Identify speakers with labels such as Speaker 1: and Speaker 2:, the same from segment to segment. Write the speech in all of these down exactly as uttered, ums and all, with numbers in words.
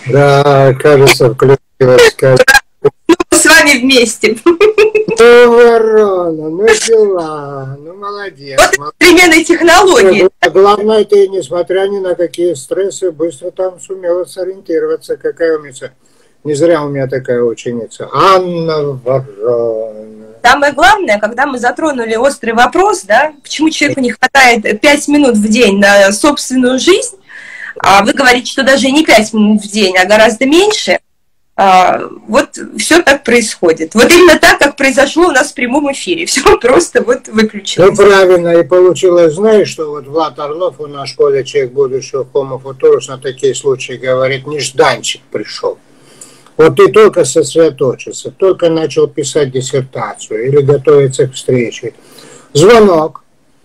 Speaker 1: Да, кажется, включилась.
Speaker 2: Ну, мы с вами вместе.
Speaker 1: Ну, ворона, ну дела, ну молодец.
Speaker 2: Вот современные технологии.
Speaker 1: Главное, ты, несмотря ни на какие стрессы, быстро там сумела сориентироваться. Какая умница. Не зря у меня такая ученица. Анна Ворона.
Speaker 2: Самое главное, когда мы затронули острый вопрос, да, почему человеку не хватает пять минут в день на собственную жизнь, а вы говорите, что даже не пять минут в день, а гораздо меньше, вот все так происходит. Вот именно так, как произошло у нас в прямом эфире. Все просто вот выключилось.
Speaker 1: Ну, правильно, и получилось, знаешь, что вот Влад Орлов, у нас в школе «Человек будущего» Homo Futurus на такие случаи говорит, нежданчик пришел. Вот ты только сосредоточился, только начал писать диссертацию или готовиться к встрече. Звонок,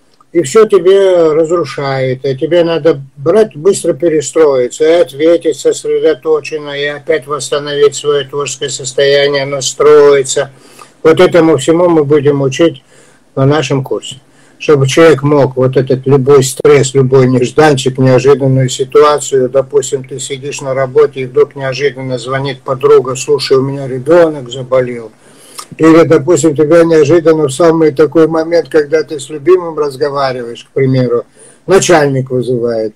Speaker 1: и все тебе разрушает, и тебе надо брать, быстро перестроиться, и ответить сосредоточенно, и опять восстановить свое творческое состояние, настроиться. Вот этому всему мы будем учить на нашем курсе. Чтобы человек мог вот этот любой стресс, любой нежданчик, неожиданную ситуацию, допустим, ты сидишь на работе и вдруг неожиданно звонит подруга, слушай, у меня ребенок заболел. Или, допустим, тебя неожиданно в самый такой момент, когда ты с любимым разговариваешь, к примеру, начальник вызывает.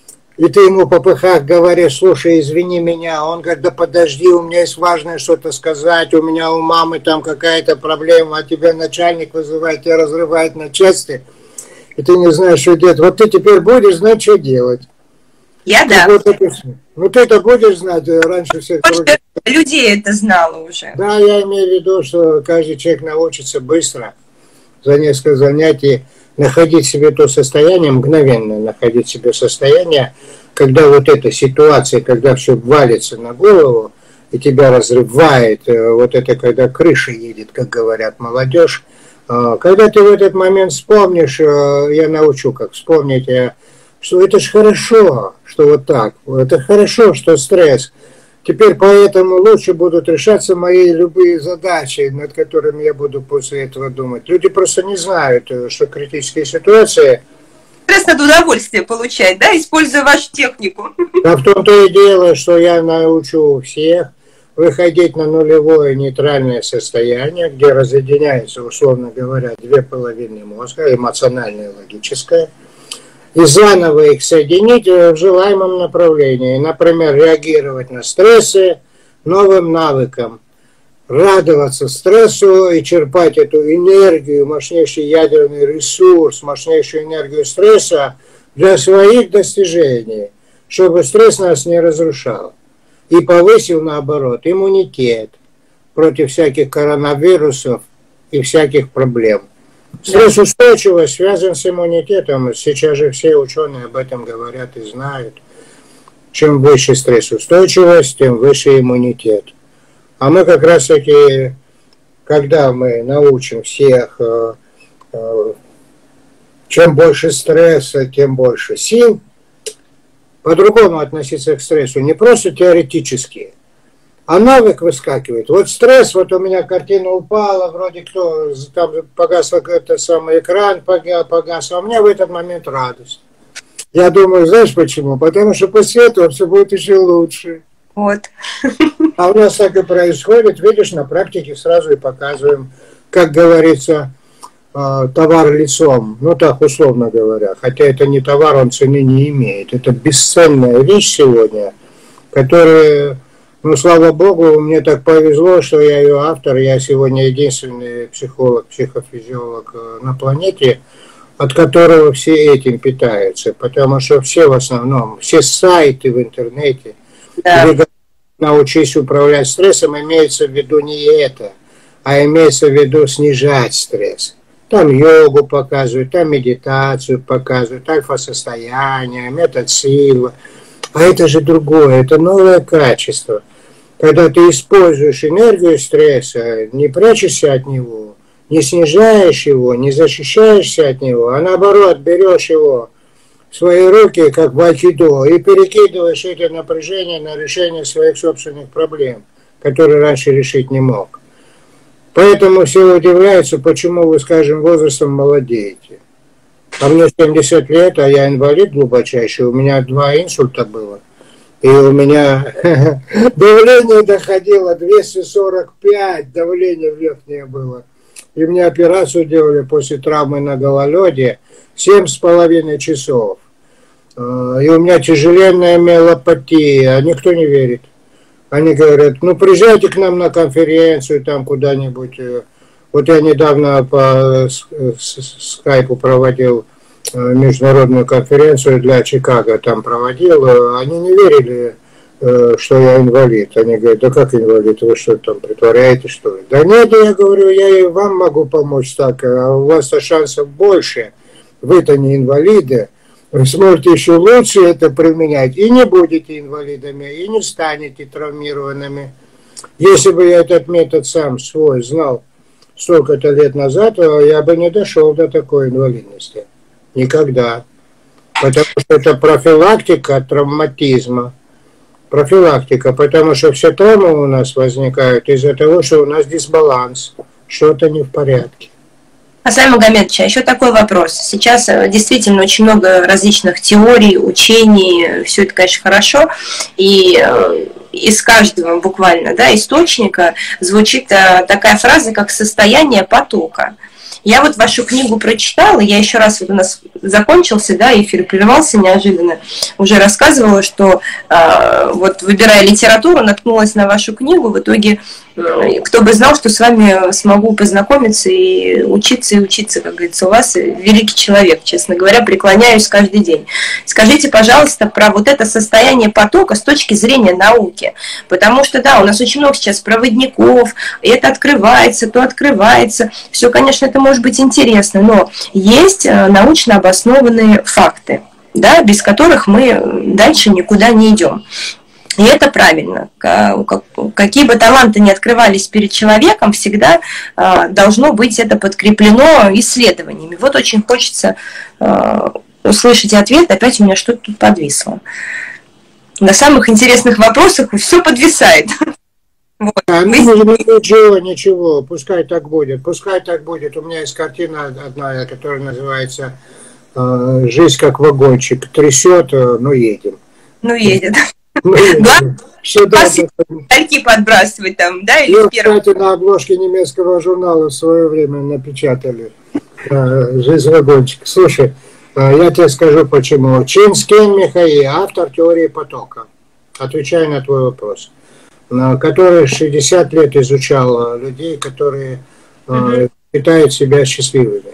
Speaker 1: И ты ему по пыхах говоришь, слушай, извини меня. Он говорит, да подожди, у меня есть важное что-то сказать, у меня у мамы там какая-то проблема, а тебя начальник вызывает, тебя разрывает на части, и ты не знаешь, что делать. Вот ты теперь будешь знать, что делать.
Speaker 2: Я да.
Speaker 1: Вот это, ну ты это будешь знать раньше всех других.
Speaker 2: Людей это знало уже.
Speaker 1: Да, я имею в виду, что каждый человек научится быстро за несколько занятий находить себе то состояние, мгновенно находить себе состояние, когда вот эта ситуация, когда все валится на голову и тебя разрывает, вот это когда крыша едет, как говорят молодежь, когда ты в этот момент вспомнишь, я научу, как вспомнить, что это же хорошо, что вот так, это хорошо, что стресс. Теперь поэтому лучше будут решаться мои любые задачи, над которыми я буду после этого думать. Люди просто не знают, что критические ситуации...
Speaker 2: Стресс надо удовольствие получать, да, используя вашу технику.
Speaker 1: А в том-то и дело, что я научу всех выходить на нулевое нейтральное состояние, где разъединяется, условно говоря, две половины мозга, эмоциональное и логическое, и заново их соединить в желаемом направлении. Например, реагировать на стрессы новым навыкам, радоваться стрессу и черпать эту энергию, мощнейший ядерный ресурс, мощнейшую энергию стресса для своих достижений, чтобы стресс нас не разрушал. И повысил, наоборот, иммунитет против всяких коронавирусов и всяких проблем. Стрессоустойчивость связан с иммунитетом. Сейчас же все ученые об этом говорят и знают. Чем выше стрессоустойчивость, тем выше иммунитет. А мы как раз таки, когда мы научим всех, чем больше стресса, тем больше сил, по-другому относиться к стрессу. Не просто теоретически, а навык выскакивает. Вот стресс, вот у меня картина упала, вроде кто, там погас это самый экран, погас, а у меня в этот момент радость. Я думаю, знаешь почему? Потому что после этого все будет еще лучше.
Speaker 2: Вот.
Speaker 1: А у нас так и происходит, видишь, на практике сразу и показываем, как говорится, товар лицом, ну так условно говоря, хотя это не товар, он цены не имеет. Это бесценная вещь сегодня, которая... Ну, слава богу, мне так повезло, что я ее автор. Я сегодня единственный психолог, психофизиолог на планете, от которого все этим питаются. Потому что все в основном, все сайты в интернете, да. Где научись управлять стрессом, имеется в виду не это, а имеется в виду снижать стресс. Там йогу показывают, там медитацию показывают, альфа-состояние, метод силы. А это же другое, это новое качество. Когда ты используешь энергию стресса, не прячешься от него, не снижаешь его, не защищаешься от него, а наоборот берешь его в свои руки, как в айкидо, и перекидываешь это напряжение на решение своих собственных проблем, которые раньше решить не мог. Поэтому все удивляются, почему вы, скажем, возрастом молодеете. А мне семьдесят лет, а я инвалид глубочайший, у меня два инсульта было. И у меня давление доходило двести сорок пять, давление верхнее было. И мне операцию делали после травмы на гололеде семь с половиной часов. И у меня тяжеленная миелопатия, а никто не верит. Они говорят, ну приезжайте к нам на конференцию там куда-нибудь. Вот я недавно по скайпу проводил международную конференцию для Чикаго, там проводил. Они не верили, что я инвалид. Они говорят, да как инвалид, вы что там притворяете, что ли? Да нет, я говорю, я и вам могу помочь так, а у вас-то шансов больше. Вы-то не инвалиды. Вы сможете еще лучше это применять, и не будете инвалидами, и не станете травмированными. Если бы я этот метод сам свой знал столько-то лет назад, я бы не дошел до такой инвалидности. Никогда. Потому что это профилактика травматизма. Профилактика, потому что все травмы у нас возникают из-за того, что у нас дисбаланс, что-то не в порядке.
Speaker 2: Асай Магомедович, а еще такой вопрос. Сейчас действительно очень много различных теорий, учений, все это, конечно, хорошо, и из каждого буквально, да, источника звучит такая фраза, как «состояние потока». Я вот вашу книгу прочитала, я еще раз, вот у нас закончился, да, эфир прервался неожиданно, уже рассказывала, что э, вот выбирая литературу, наткнулась на вашу книгу, в итоге э, кто бы знал, что с вами смогу познакомиться и учиться, и учиться, как говорится, у вас великий человек, честно говоря, преклоняюсь каждый день. Скажите, пожалуйста, про вот это состояние потока с точки зрения науки, потому что, да, у нас очень много сейчас проводников, это открывается, то открывается, все, конечно, это может быть интересно, но есть научно обоснованные факты, да, без которых мы дальше никуда не идем. И это правильно. Какие бы таланты ни открывались перед человеком, всегда должно быть это подкреплено исследованиями. Вот очень хочется услышать ответ, опять у меня что-то тут подвисло. На самых интересных вопросах все подвисает.
Speaker 1: Вот. А, ну, ничего, ничего, пускай так будет, пускай так будет. У меня есть картина одна, которая называется э, «Жизнь как вагончик». Трясет, ну едем.
Speaker 2: Ну едет. Ну, едем. Стальки подбрасывать там, да? Или
Speaker 1: ну, кстати, на обложке немецкого журнала в свое время напечатали э, «Жизнь вагончик». Слушай, э, я тебе скажу почему. Чин Скен Михаил, автор теории потока. Отвечаю на твой вопрос. Который шестьдесят лет изучал людей, которые uh-huh. считают себя счастливыми.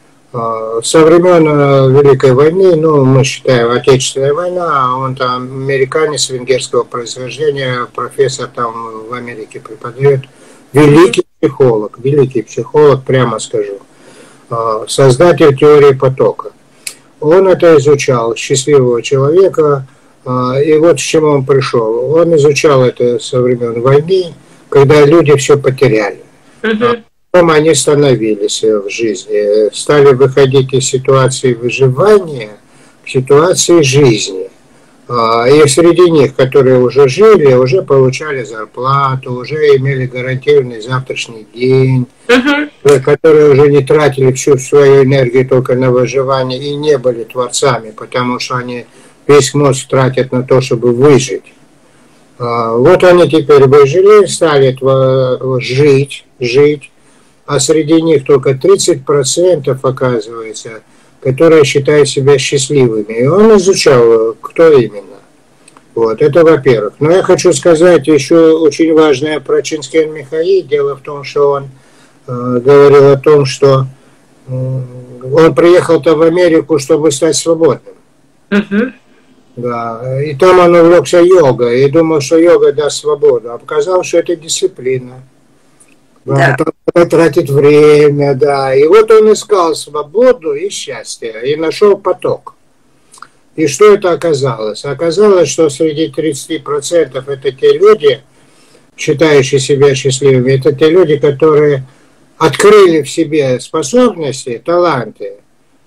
Speaker 1: Со времен Великой войны, ну, мы считаем, Отечественная война, он там американец венгерского происхождения, профессор там в Америке преподает, великий психолог, великий психолог, прямо скажу, создатель теории потока. Он это изучал, счастливого человека. И вот к чему он пришел. Он изучал это со времен войны, когда люди все потеряли. Uh-huh. Потом они становились в жизни, стали выходить из ситуации выживания к ситуации жизни. И среди них, которые уже жили, уже получали зарплату, уже имели гарантированный завтрашний день, uh-huh. которые уже не тратили всю свою энергию только на выживание и не были творцами, потому что они весь мозг тратят на то, чтобы выжить. Вот они теперь выжили, стали жить, жить, а среди них только тридцать процентов, оказывается, которые считают себя счастливыми. И он изучал, кто именно. Вот, это во-первых. Но я хочу сказать еще очень важное про Чин Скен Михаил. Дело в том, что он э, говорил о том, что э, он приехал-то в Америку, чтобы стать свободным. Uh-huh. Да, и там он увлекся йогой и думал, что йога даст свободу. А оказалось, что это дисциплина. Да. Да, тратит время, да. И вот он искал свободу и счастье, и нашел поток. И что это оказалось? Оказалось, что среди тридцати процентов это те люди, считающие себя счастливыми, это те люди, которые открыли в себе способности, таланты,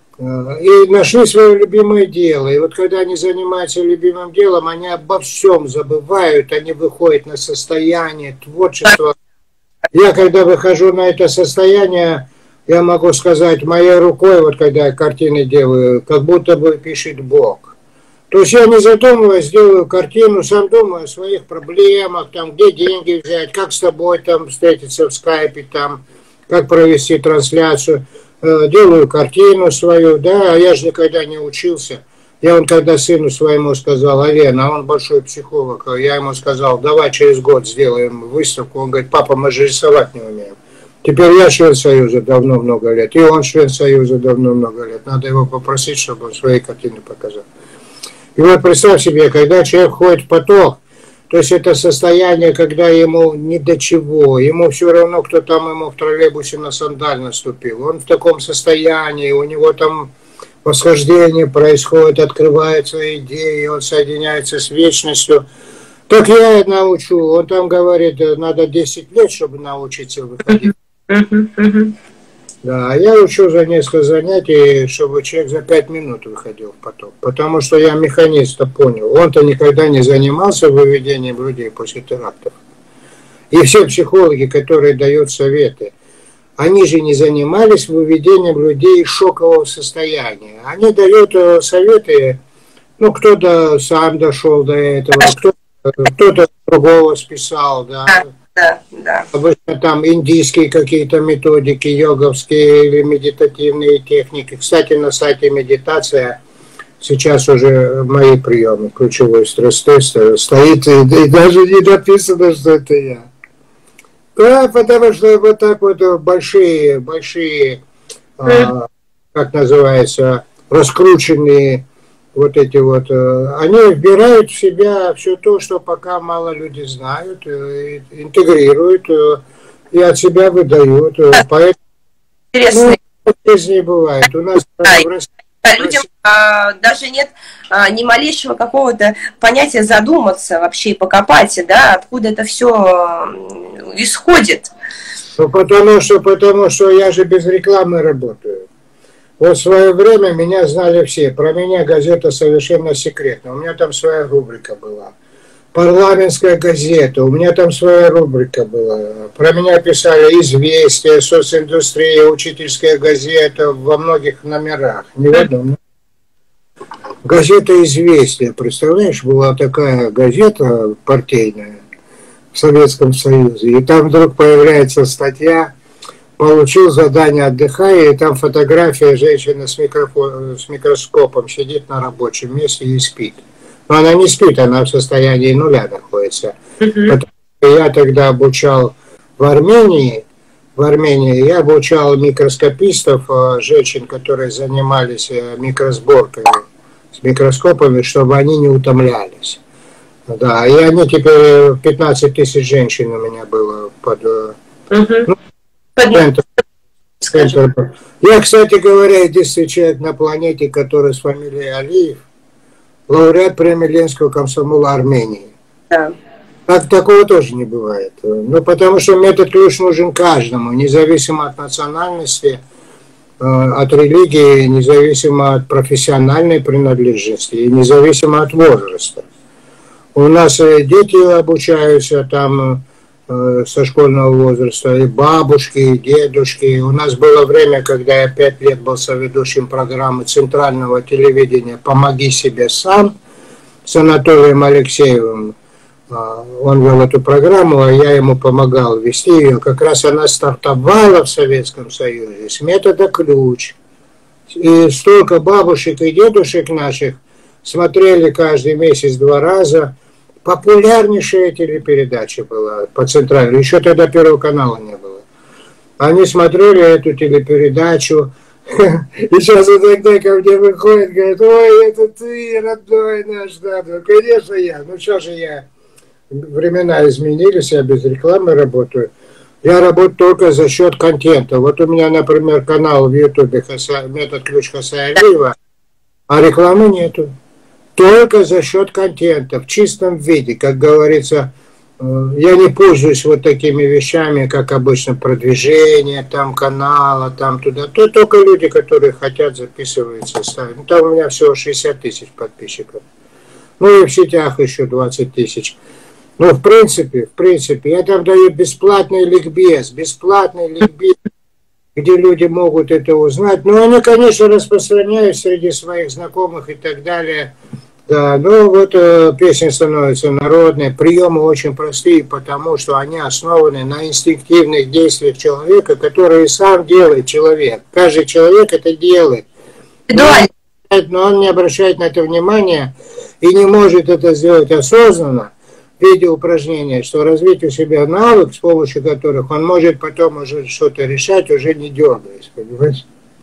Speaker 1: и нашли свое любимое дело. И вот когда они занимаются любимым делом, они обо всем забывают, они выходят на состояние творчества. Я когда выхожу на это состояние, я могу сказать, моей рукой, вот когда я картины делаю, как будто бы пишет Бог. То есть я не задумываясь, делаю картину, сам думаю о своих проблемах, там, где деньги взять, как с тобой там встретиться в скайпе, там, как провести трансляцию. Делаю картину свою, да, а я же никогда не учился. Я он когда сыну своему сказал, Алена, а он большой психолог, я ему сказал, давай через год сделаем выставку. Он говорит, папа, мы же рисовать не умеем. Теперь я член Союза давно много лет, и он член Союза давно много лет. Надо его попросить, чтобы он свои картины показал. И вот представь себе, когда человек входит в поток, то есть это состояние, когда ему ни до чего, ему все равно, кто там ему в троллейбусе на сандаль наступил. Он в таком состоянии, у него там восхождение происходит, открываются идеи, он соединяется с вечностью. Так я научу, он там говорит, надо десять лет, чтобы научиться выходить. Да, а я учу за несколько занятий, чтобы человек за пять минут выходил в поток. Потому что я механизм-то понял. Он-то никогда не занимался выведением людей после терактов. И все психологи, которые дают советы, они же не занимались выведением людей из шокового состояния. Они дают советы, ну, кто-то сам дошел до этого, кто-то, кто-то другого списал, да.
Speaker 2: Да, да.
Speaker 1: Обычно там индийские какие-то методики, йоговские или медитативные техники. Кстати, на сайте медитация сейчас уже мои приемы, ключевой стресс-тест стоит, и, и даже не написано, что это я. Да, потому что вот так вот большие, большие, а, как называется, раскрученные вот эти вот, они вбирают в себя все то, что пока мало люди знают, интегрируют и от себя выдают. Поэтому,
Speaker 2: интересно.
Speaker 1: Ну, жизни бывает. У нас
Speaker 2: да,
Speaker 1: в России,
Speaker 2: людям а, даже нет а, ни малейшего какого-то понятия задуматься вообще и покопать, да, откуда это все исходит.
Speaker 1: Ну, потому что, потому что я же без рекламы работаю. Вот в свое время меня знали все. Про меня газета совершенно секретна. У меня там своя рубрика была. Парламентская газета. У меня там своя рубрика была. Про меня писали «Известия», «Социндустрия», «Учительская газета» во многих номерах. Не в одном. Газета «Известия». Представляешь, была такая газета партийная в Советском Союзе. И там вдруг появляется статья: получил задание, отдыхая, и там фотография женщины с, микрофон, с микроскопом сидит на рабочем месте и спит. Но она не спит, она в состоянии нуля находится. Uh-huh. Я тогда обучал в Армении, в Армении я обучал микроскопистов, женщин, которые занимались микросборкой с микроскопами, чтобы они не утомлялись. Да, и они теперь, пятнадцать тысяч женщин у меня было под... Uh-huh. Ну, Центр. Центр. Я, кстати говоря, единственный человек на планете, который с фамилией Алиев, лауреат премии Ленинского комсомола Армении.
Speaker 2: Да.
Speaker 1: Так, такого тоже не бывает. Ну, потому что метод ключ нужен каждому, независимо от национальности, от религии, независимо от профессиональной принадлежности и независимо от возраста. У нас дети обучаются там со школьного возраста, и бабушки, и дедушки. У нас было время, когда я пять лет был соведущим программы центрального телевидения «Помоги себе сам» с Анатолием Алексеевым. Он вел эту программу, а я ему помогал вести ее. Как раз она стартовала в Советском Союзе с метода ключ. И столько бабушек и дедушек наших смотрели каждый месяц два раза. Популярнейшая телепередача была по центральному. Еще тогда Первого канала не было. Они смотрели эту телепередачу. И сейчас иногда ко мне выходит, говорит: ой, это ты, родной наш, да, ну, конечно я. Ну что же я, времена изменились, я без рекламы работаю. Я работаю только за счет контента. Вот у меня, например, канал в Ютубе «Метод ключ Хасая Алиева», а рекламы нету. Только за счет контента, в чистом виде, как говорится. Я не пользуюсь вот такими вещами, как обычно продвижение там канала, там туда. То только люди, которые хотят, записываются, ставят. Ну, там у меня всего шестьдесят тысяч подписчиков. Ну и в сетях еще двадцать тысяч. Но в принципе, в принципе, я там даю бесплатный ликбез, бесплатный ликбез, где люди могут это узнать. Но они, конечно, распространяют среди своих знакомых и так далее. Да, ну вот э, песня становится народной, приемы очень простые, потому что они основаны на инстинктивных действиях человека, которые сам делает человек. Каждый человек это делает, но он, но он не обращает на это внимания и не может это сделать осознанно в виде упражнения, что развить у себя навык, с помощью которых он может потом уже что-то решать, уже не дергаясь, понимаешь?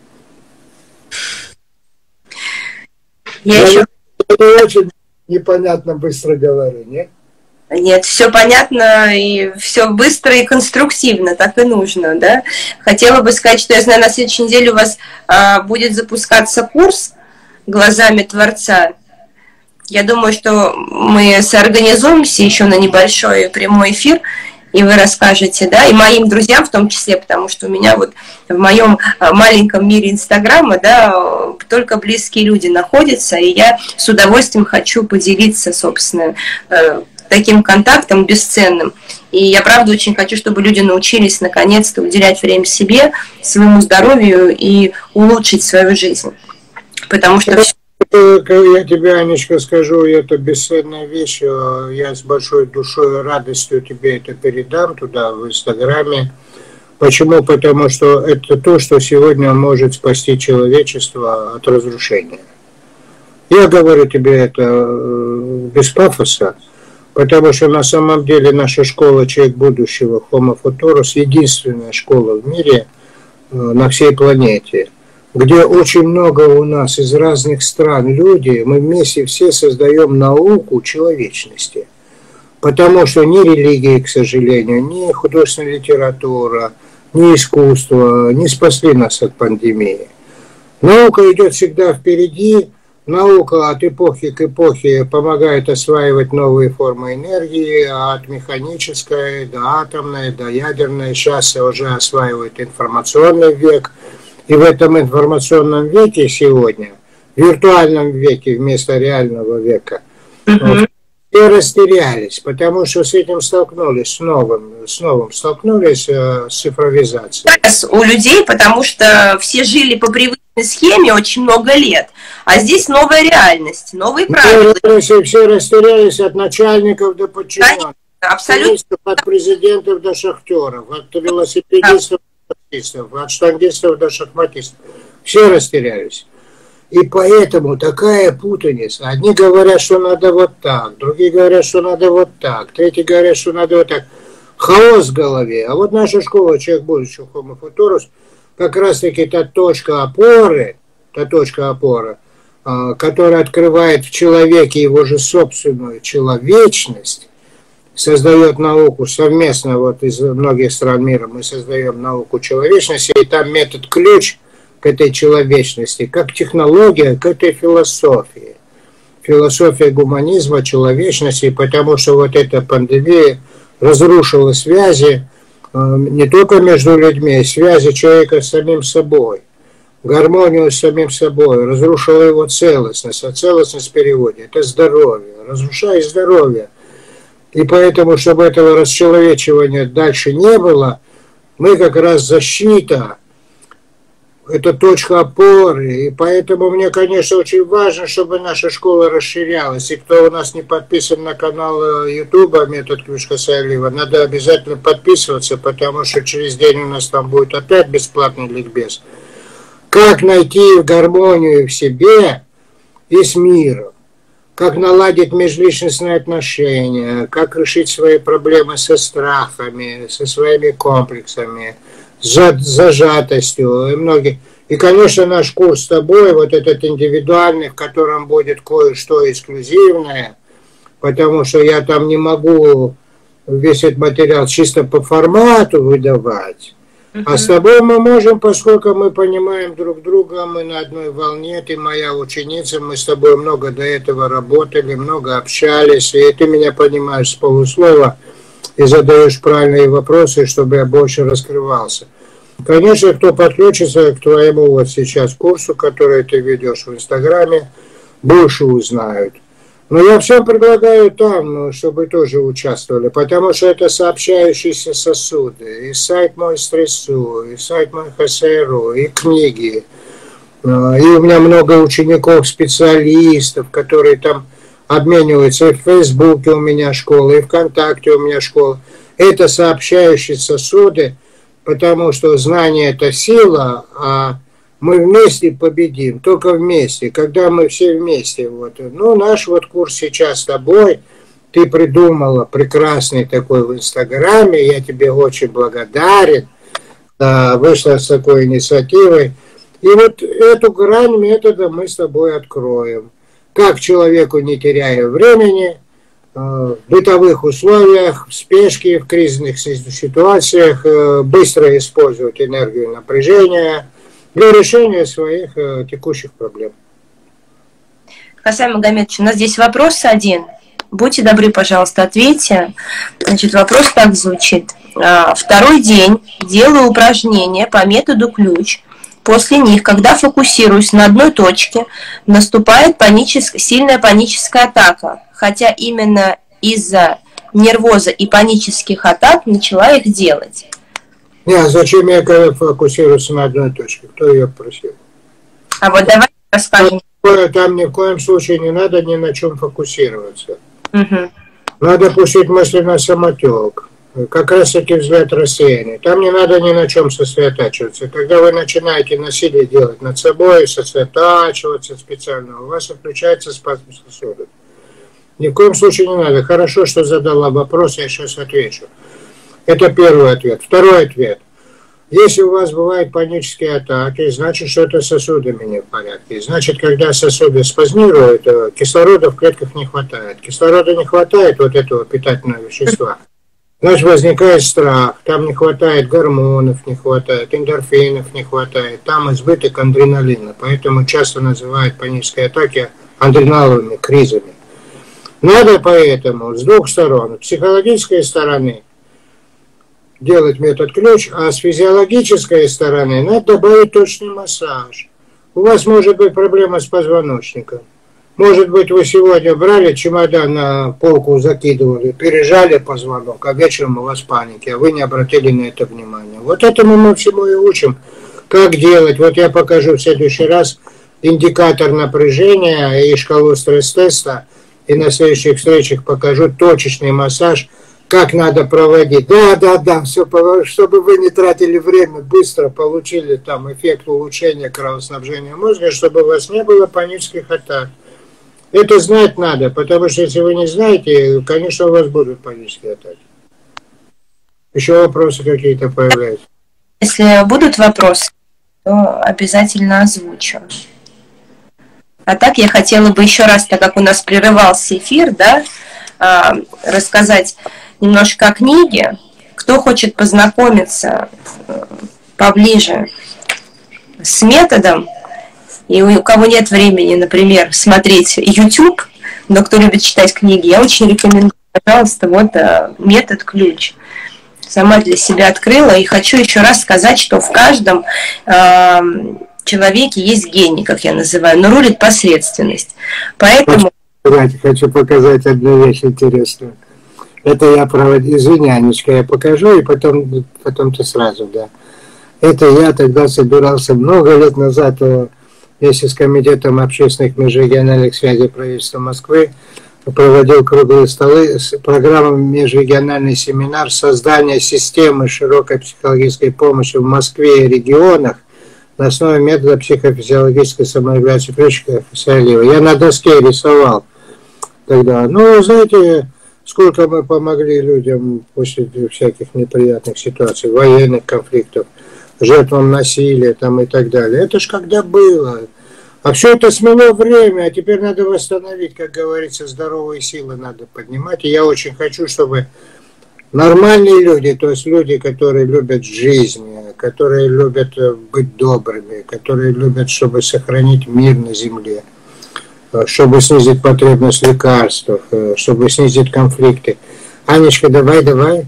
Speaker 2: Я Я еще...
Speaker 1: Это очень непонятно быстро говорю, нет?
Speaker 2: Нет, все понятно и все быстро и конструктивно, так и нужно, да. Хотела бы сказать, что я знаю, на следующей неделе у вас а, будет запускаться курс «Глазами Творца». Я думаю, что мы соорганизуемся еще на небольшой прямой эфир, и вы расскажете, да, и моим друзьям в том числе, потому что у меня вот в моем маленьком мире Инстаграма, да, только близкие люди находятся, и я с удовольствием хочу поделиться, собственно, таким контактом бесценным. И я, правда, очень хочу, чтобы люди научились наконец-то уделять время себе, своему здоровью и улучшить свою жизнь. Потому что...
Speaker 1: Я тебе, Анечка, скажу, это бесценная вещь. Я с большой душой и радостью тебе это передам туда, в Инстаграме. Почему? Потому что это то, что сегодня может спасти человечество от разрушения. Я говорю тебе это без пафоса, потому что на самом деле наша школа «Человек будущего» Homo Futurus единственная школа в мире на всей планете, где очень много у нас из разных стран люди, мы вместе все создаем науку человечности. Потому что ни религия, к сожалению, ни художественная литература, ни искусство не спасли нас от пандемии. Наука идет всегда впереди, наука от эпохи к эпохе помогает осваивать новые формы энергии, от механической до атомной, до ядерной. Сейчас уже осваивает информационный век. И в этом информационном веке сегодня, в виртуальном веке вместо реального века, mm-hmm. все растерялись, потому что с этим столкнулись, с новым, с новым столкнулись э, с цифровизацией.
Speaker 2: У людей, потому что все жили по привычной схеме очень много лет, а здесь новая реальность, новые правила.
Speaker 1: Все, все растерялись от начальников до подчиненных,
Speaker 2: абсолютно.
Speaker 1: От президентов до шахтеров, от велосипедистов. От штангистов до шахматистов. Все растерялись. И поэтому такая путаница. Одни говорят, что надо вот так, другие говорят, что надо вот так, третьи говорят, что надо вот так. Хаос в голове. А вот наша школа «Человек будущего» Homo Futurus как раз-таки та точка опоры, та точка опоры, которая открывает в человеке его же собственную человечность, создает науку совместно, вот из многих стран мира мы создаем науку человечности, и там метод ключ к этой человечности, как технология к этой философии. Философия гуманизма, человечности, потому что вот эта пандемия разрушила связи не только между людьми, а связи человека с самим собой, гармонию с самим собой, разрушила его целостность, а целостность в переводе – это здоровье, разрушает здоровье. И поэтому, чтобы этого расчеловечивания дальше не было, мы как раз защита, это точка опоры. И поэтому мне, конечно, очень важно, чтобы наша школа расширялась. И кто у нас не подписан на канал Ютуба «Метод Ключ-Косарева», надо обязательно подписываться, потому что через день у нас там будет опять бесплатный ликбез. Как найти гармонию в себе и с миром. Как наладить межличностные отношения, как решить свои проблемы со страхами, со своими комплексами, с зажатостью и многие. И, конечно, наш курс с тобой, вот этот индивидуальный, в котором будет кое-что эксклюзивное, потому что я там не могу весь этот материал чисто по формату выдавать. А с тобой мы можем, поскольку мы понимаем друг друга, мы на одной волне, ты моя ученица, мы с тобой много до этого работали, много общались, и ты меня понимаешь с полуслова и задаешь правильные вопросы, чтобы я больше раскрывался. Конечно, кто подключится к твоему вот сейчас курсу, который ты ведешь в Инстаграме, больше узнают. Но я всем предлагаю там, чтобы тоже участвовали, потому что это сообщающиеся сосуды. И сайт мой Стрессу, и сайт мой ХСРУ, и книги. И у меня много учеников, специалистов, которые там обмениваются. И в Фейсбуке у меня школа, и ВКонтакте у меня школа. Это сообщающие сосуды, потому что знание – это сила, а мы вместе победим, только вместе, когда мы все вместе. Вот. Ну, наш вот курс сейчас с тобой, ты придумала прекрасный такой в Инстаграме, я тебе очень благодарен, вышла с такой инициативой. И вот эту грань метода мы с тобой откроем. Как человеку, не теряя времени, в бытовых условиях, в спешке, в кризисных ситуациях быстро использовать энергию напряжения для решения своих текущих проблем.
Speaker 2: Хасан Магомедович, у нас здесь вопрос один. Будьте добры, пожалуйста, ответьте. Значит, вопрос так звучит. Второй день делаю упражнения по методу ключ. После них, когда фокусируюсь на одной точке, наступает паническая, сильная паническая атака. Хотя именно из-за нервоза и панических атак начала их делать.
Speaker 1: Не, а зачем я когда фокусируюсь на одной точке? Кто ее просил?
Speaker 2: А вот давайте расскажем.
Speaker 1: Там ни в коем случае не надо ни на чем фокусироваться.
Speaker 2: Угу.
Speaker 1: Надо пустить мысли на самотек. Как раз таки взгляд рассеянный. Там не надо ни на чем сосредотачиваться. Когда вы начинаете насилие делать над собой, сосредотачиваться специально, у вас включается спазм сосудов. Ни в коем случае не надо. Хорошо, что задала вопрос, я сейчас отвечу. Это первый ответ. Второй ответ. Если у вас бывают панические атаки, значит, что это сосудами не в порядке. Значит, когда сосуды спазмируют, кислорода в клетках не хватает. Кислорода не хватает, вот этого питательного вещества. Значит, возникает страх, там не хватает гормонов, не хватает эндорфинов, не хватает, там избыток адреналина. Поэтому часто называют панические атаки адреналовыми кризами. Надо поэтому с двух сторон, с психологической стороны, делать метод ключ, а с физиологической стороны надо добавить точный массаж. У вас может быть проблема с позвоночником. Может быть, вы сегодня брали чемодан на полку, закидывали, пережали позвонок, а вечером у вас паники, а вы не обратили на это внимание. Вот этому мы всему и учим. Как делать? Вот я покажу в следующий раз индикатор напряжения и шкалу стресс-теста, и на следующих встречах покажу точечный массаж, как надо проводить. Да, да, да, все, чтобы вы не тратили время, быстро получили там эффект улучшения кровоснабжения мозга, чтобы у вас не было панических атак. Это знать надо, потому что если вы не знаете, конечно, у вас будут панические атаки. Еще вопросы какие-то появляются?
Speaker 2: Если будут вопросы, то обязательно озвучу. А так я хотела бы еще раз, так как у нас прерывался эфир, да, рассказать немножко о книге. Кто хочет познакомиться поближе с методом, и у кого нет времени, например, смотреть YouTube, но кто любит читать книги, я очень рекомендую, пожалуйста, вот метод ключ. Сама для себя открыла, и хочу еще раз сказать, что в каждом э, человеке есть гений, как я называю, но рулит посредственность. Поэтому...
Speaker 1: Хочу, хочу показать одну вещь интересную. Это я проводил, извини, Анечка, я покажу, и потом, потом ты сразу, да. Это я тогда собирался много лет назад вместе с Комитетом общественных межрегиональных связей правительства Москвы, проводил круглые столы с программой межрегиональный семинар создания системы широкой психологической помощи в Москве и регионах на основе метода психофизиологической саморегуляции ключика Фисалиева. Я на доске рисовал тогда. Ну, знаете, сколько мы помогли людям после всяких неприятных ситуаций, военных конфликтов, жертвам насилия там и так далее. Это ж когда было. А все это смело время, а теперь надо восстановить, как говорится, здоровые силы надо поднимать. И я очень хочу, чтобы нормальные люди, то есть люди, которые любят жизнь, которые любят быть добрыми, которые любят, чтобы сохранить мир на земле, чтобы снизить потребность в лекарствах, чтобы снизить конфликты. Анечка, давай, давай.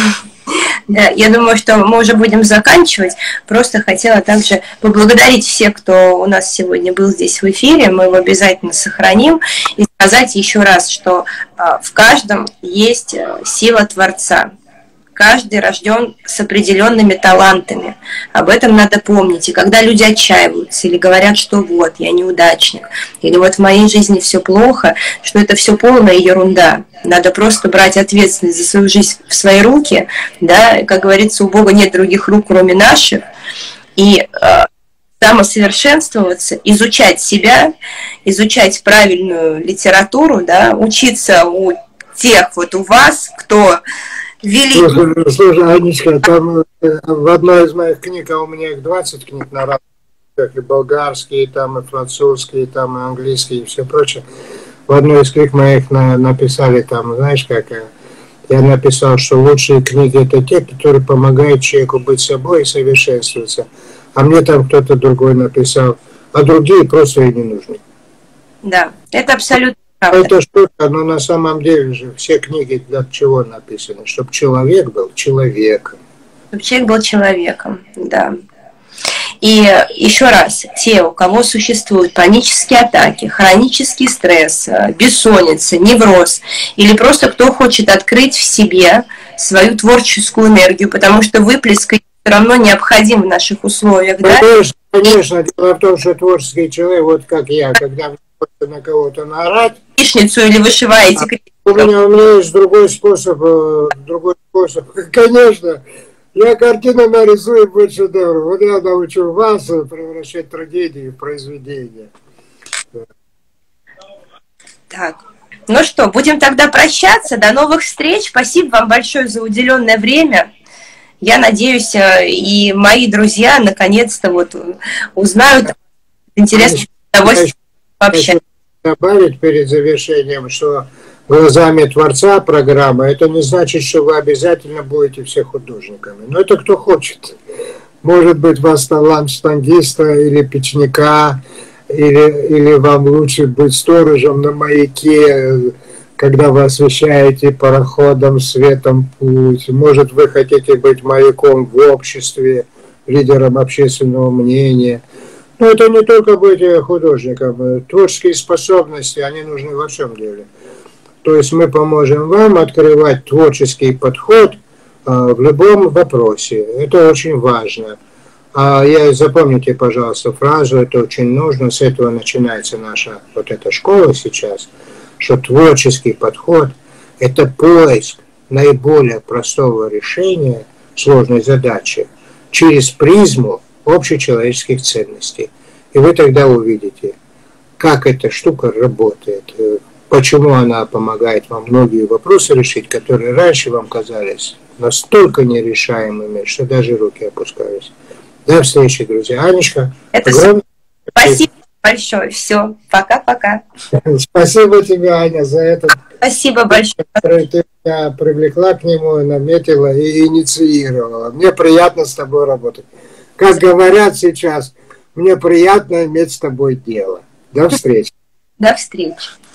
Speaker 2: Да, я думаю, что мы уже будем заканчивать. Просто хотела также поблагодарить всех, кто у нас сегодня был здесь в эфире. Мы его обязательно сохраним. И сказать еще раз, что в каждом есть сила Творца. каждый рожден с определенными талантами. Об этом надо помнить. И когда люди отчаиваются или говорят, что вот, я неудачник, или вот в моей жизни все плохо, что это все полная ерунда. Надо просто брать ответственность за свою жизнь в свои руки. Да? Как говорится, у Бога нет других рук, кроме наших. И э, самосовершенствоваться, изучать себя, изучать правильную литературу, да, учиться у тех вот у вас, кто великий.
Speaker 1: Слушай, слушай, Анечка, там в одной из моих книг, а у меня их двадцать книг на разных, как и болгарские, там, и французские, там, и английские, и все прочее. В одной из книг моих на, написали там, знаешь, как я написал, что лучшие книги это те, которые помогают человеку быть собой и совершенствоваться. А мне там кто-то другой написал, а другие просто и не нужны.
Speaker 2: Да, это абсолютно правда.
Speaker 1: Это штука, но на самом деле же все книги для чего написаны? Чтобы человек был человеком.
Speaker 2: Чтобы человек был человеком, да. И еще раз, те, у кого существуют панические атаки, хронический стресс, бессонница, невроз, или просто кто хочет открыть в себе свою творческую энергию, потому что выплеск все равно необходим в наших условиях.
Speaker 1: Конечно,
Speaker 2: да?
Speaker 1: конечно. Дело в том, что творческий человек, вот как я, когда мне хочется на кого-то наорать,
Speaker 2: яичницу или вышиваете
Speaker 1: а у меня, у меня есть другой способ, другой способ. Конечно, я картину нарисую, будет шедевр. Вот я научу вас превращать трагедии в произведения.
Speaker 2: Так. Ну что, будем тогда прощаться. До новых встреч. Спасибо вам большое за уделенное время. Я надеюсь, и мои друзья наконец-то вот узнают интересное удовольствие пообщаться.
Speaker 1: Добавить перед завершением, что глазами Творца программа, это не значит, что вы обязательно будете все художниками. Но это кто хочет. Может быть, у вас талант штангиста или печника, или, или вам лучше быть сторожем на маяке, когда вы освещаете пароходом, светом путь. Может, вы хотите быть маяком в обществе, лидером общественного мнения. Но это не только быть художником. Творческие способности, они нужны во всем деле. То есть мы поможем вам открывать творческий подход в любом вопросе. Это очень важно. А я, запомните, пожалуйста, фразу, это очень нужно, с этого начинается наша вот эта школа сейчас, что творческий подход – это поиск наиболее простого решения сложной задачи через призму общечеловеческих ценностей. И вы тогда увидите, как эта штука работает, почему она помогает вам многие вопросы решить, которые раньше вам казались настолько нерешаемыми, что даже руки опускались. До встречи, друзья. Анечка,
Speaker 2: это огромное... Спасибо большое. Все. Пока-пока.
Speaker 1: Спасибо тебе, Аня, за это.
Speaker 2: Спасибо большое.
Speaker 1: Ты меня привлекла к нему, наметила и инициировала. Мне приятно с тобой работать. Как говорят сейчас, мне приятно иметь с тобой дело. До встречи.
Speaker 2: До встречи.